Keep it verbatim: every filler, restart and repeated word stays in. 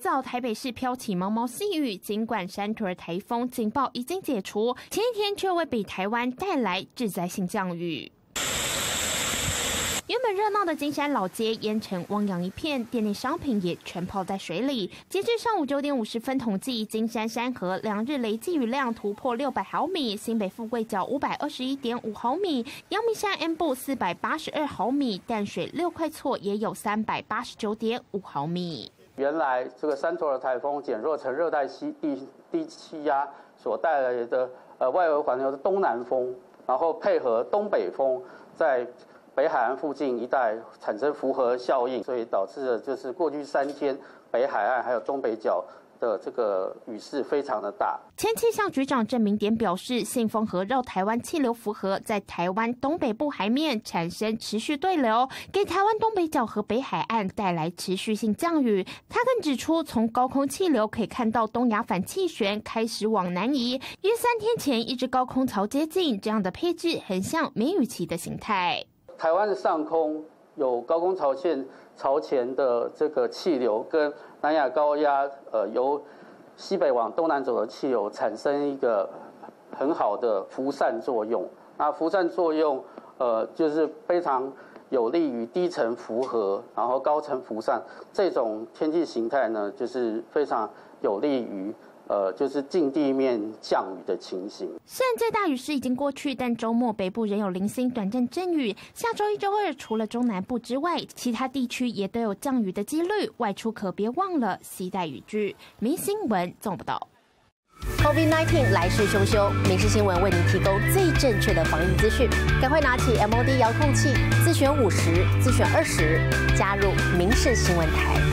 早，台北市飘起毛毛细雨，尽管山图尔台风警报已经解除，前一天却为北台湾带来致灾性降雨。原本热闹的金山老街烟尘汪洋一片，店内商品也全泡在水里。截至上午九点五十分统计，金山山河两日累计雨量突破六百毫米，新北富贵角五百二十一点五毫米，阳明山 M 部四百八十二毫米，淡水六块厝也有三百八十九点五毫米。 原来这个山图尔台风减弱成热带西低低气压所带来的呃外围环流的东南风，然后配合东北风在北海岸附近一带产生符合效应，所以导致了就是过去三天北海岸还有东北角的这个雨势非常的大。 前气象局长郑明典表示，信封和绕台湾气流符合，在台湾东北部海面产生持续对流，给台湾东北角和北海岸带来持续性降雨。他更指出，从高空气流可以看到东亚反气旋开始往南移，约三天前一只高空槽接近，这样的配置很像梅雨期的形态。 台湾的上空有高空槽线朝前的这个气流，跟南亚高压呃由西北往东南走的气流产生一个很好的辐散作用。那辐散作用呃就是非常有利于低层符合，然后高层辐散这种天气形态呢，就是非常有利于。呃，就是近地面降雨的情形。 虽然最大雨势已经过去，但周末北部仍有零星短暂阵雨。下周一、周二，除了中南部之外，其他地区也都有降雨的几率。外出可别忘了携带雨具。民新闻综合报道。 COVID 十九 来势汹汹，民视新闻为您提供最正确的防疫资讯。赶快拿起 M O D 遥控器，自选五十，自选二十，加入民视新闻台。